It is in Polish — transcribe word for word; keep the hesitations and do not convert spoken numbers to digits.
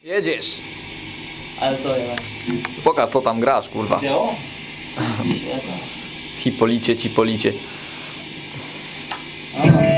Jedziesz. Ale co ja? Pokaż co tam grasz, kurwa. Wideo? Świetnie. Hipolicie, cipolicie. Aha.